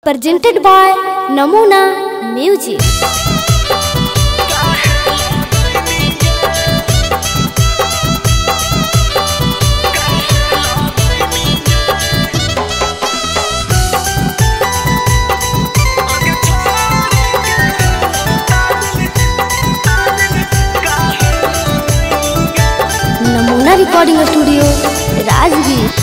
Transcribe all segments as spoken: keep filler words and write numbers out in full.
presented by Namuna Music। Namuna recording studio Rajgir.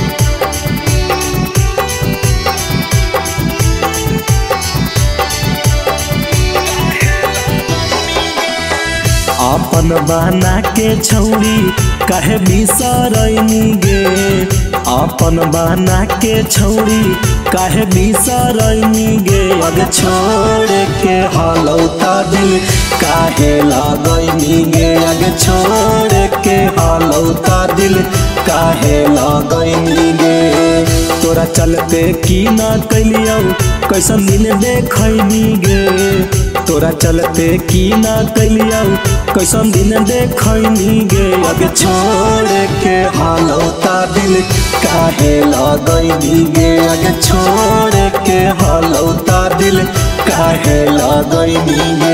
अपन बना के छौरी कहे बिसरैनी गे, अपन बना के छौरी कहे बिसरैनी गे। अग छोड़ के हलौता दिल काहे लगैनी गे, अग छोड़ के हलौता दिल काहे लगैनी गे। तोरा चलते की ना कैलियौ कैसन दिन देखैनी गे, तोरा चलते की ना कैलियौ कैसन दिन देखैनी गे। अग छोड़ के हलौता दिल काहे लगैनी गे, अग छोड़ के हलौता दिल काहे लगैनी गे।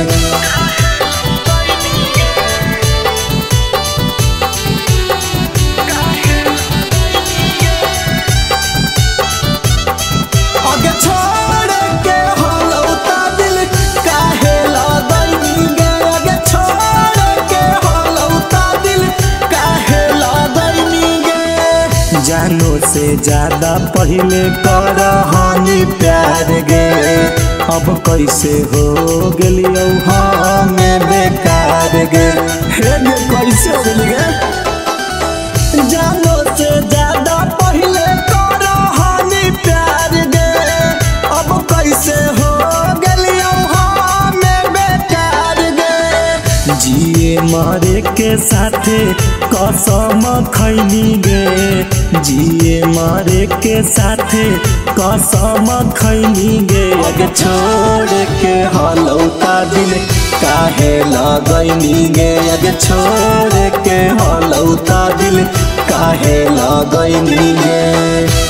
जानो से ज्यादा पहले करहानी प्यार गे, अब कैसे हो गेलियौ हमें बेकार गे। हे गे कैसे हो गेली गे, जानो से ज्यादा पहले करहानी प्यार गे, अब कैसे हो गेलियौ हमें बेकार गे। जिए मरे के साथे कसम खैनी गे, जिए मरे के साथे कसम खैनी गे। अग छोड़ के हलौता दिल काहे लगैनी गे, अग छोड़ के हलौता दिल काहे लगैनी गे।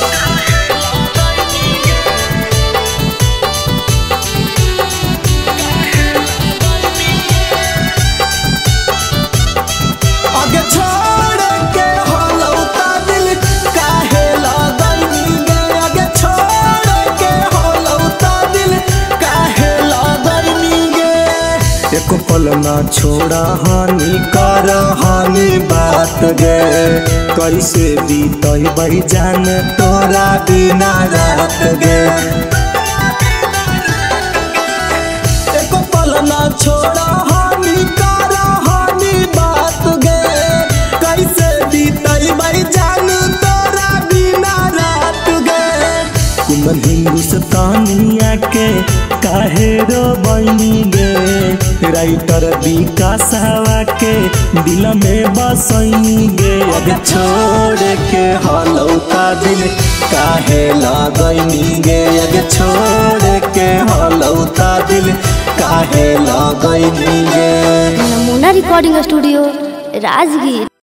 एको पल ना छोड़ा हानि कर हानि बात गे, कैसे बीतै जान तोरा बिना रात गे। एको पल ना छोड़ा हानि कर हानि बात गे, कैसे बीतै जान तोरा बिना रात गे। कुंदन हिंदुस्तानिया के काहे रो बनी गे, राइटर विकासवा के दिल में बसैनी गे। अग छोड़ के हलौता दिल काहे लगैनी गे, अग छोड़ के हलौता दिल काहे लगैनी गे। नमूना रिकॉर्डिंग स्टूडियो राजगीर।